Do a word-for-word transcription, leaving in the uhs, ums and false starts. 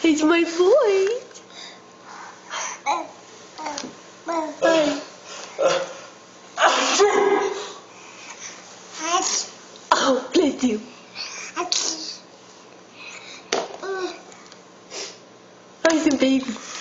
It's my voice. Oh, bless you. How's the baby?